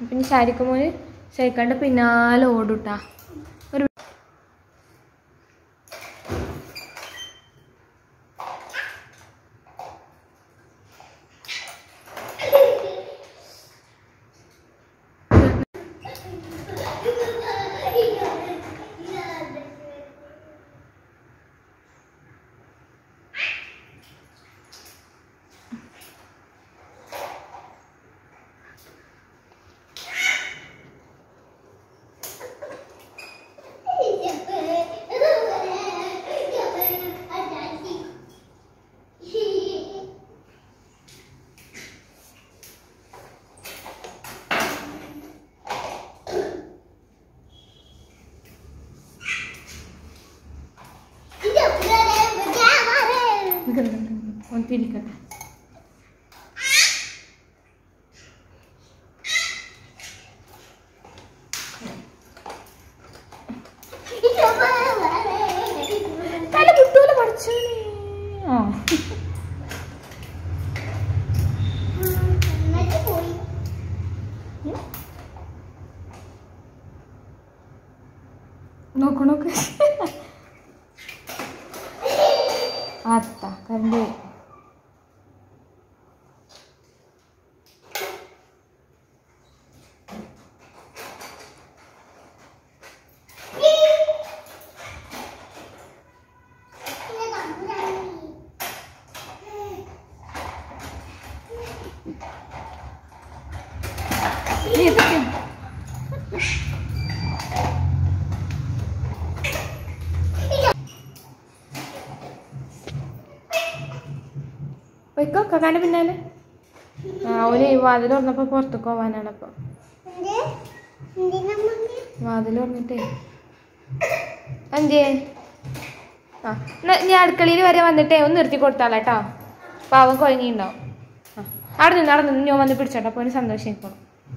പിന്നെ ശാരിക്കുമ്പോൾ സൈക്കിളിൻ്റെ പിന്നാലെ ഓടുട്ടാ. ഒരു തിരിക്കട്ടെ. തല കിട്ടൂല പഠിച്ചു. നോക്കണോക്ക് അത്ത കറണ്ട് വരും. പോയിക്കോ കക്കാൻ്റെ പിന്നാലെ. അവന് വാതിൽ തുറന്നപ്പോൾ പുറത്തേക്ക് പോവാനാണ്. അപ്പോൾ വാതിൽ തുറന്നിട്ടേ അഞ്ചേ ഞാൻ അടുക്കളയിൽ വരെ വന്നിട്ടേ ഒന്ന് നിർത്തി കൊടുത്താളാ കേട്ടോ. പാവം കുഴങ്ങിണ്ടാവും. അവിടെ നിന്ന് ഞാൻ വന്ന് പിടിച്ചോട്ടോ. അപ്പോൾ അവന് സന്തോഷിക്കോളും.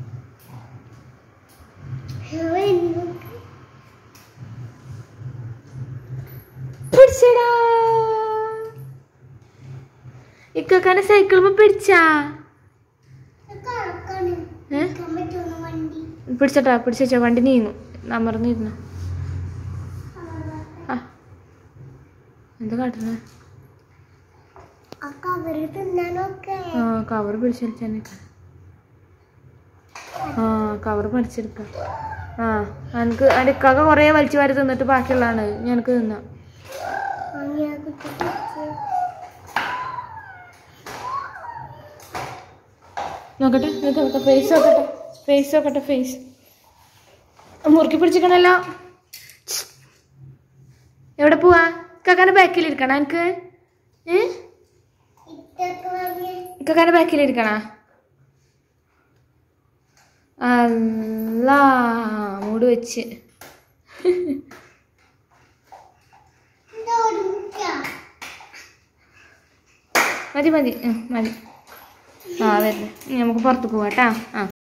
പിടിച്ചടാ ഇക്കാക്കാനെ സൈക്കിൾ പിടിച്ചാ പിടിച്ചോട്ടാ. പിടിച്ചോ വണ്ടി നീങ്ങും. അമർന്നിരുന്നു. ആ എന്താ കാട്ടുന്ന? കവർ പിടിച്ചെടുക്കാൻ. കവർ പഠിച്ചെടുക്ക. എനിക്ക് എൻ്റെ ഇക്കാക്ക കുറേ വലിച്ചു വാരി തിന്നിട്ട് ബാക്കിയുള്ളതാണ് ഞങ്ങൾക്ക് തിന്നാം. നോക്കട്ടെ നോക്കട്ടെ ഫേസ് നോക്കട്ടെ. ഫേസ് നോക്കട്ടെ. ഫേസ് മുറുക്കി പിടിച്ചിക്കണല്ലോ. എവിടെ പോവാ? ഇക്കാക്കാൻ്റെ ബാക്കിലിരിക്കണ എനിക്ക്? ഇക്കാക്കാൻ്റെ ബാക്കിലിരിക്കണ? അല്ലാ മൂട് വെച്ച്. മതി മതി മതി. വരുന്നേ നമുക്ക് പുറത്ത് പോവാട്ടാ.